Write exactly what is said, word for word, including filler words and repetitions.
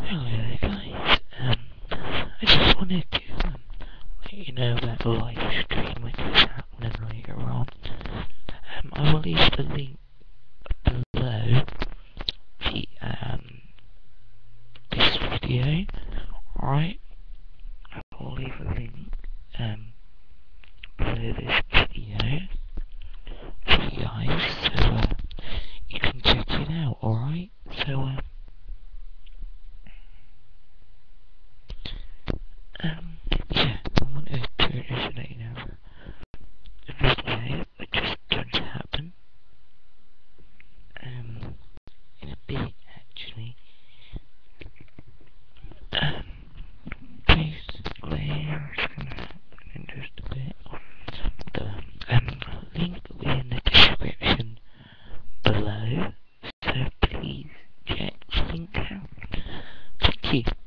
Hello there guys, um, I just wanted to um, let you know about the live stream which is happening later on. Um, I will leave the link below the, um, this video, alright? I will leave a link, um, below this video for you guys, so, uh, you can check it out, alright? So, um, Um, yeah, I wanted to just let you know the video which is going to happen, um, in a bit actually. Um, basically, it's going to happen in just a bit. The, um, link will be in the description below, so please check the link out. Thank you.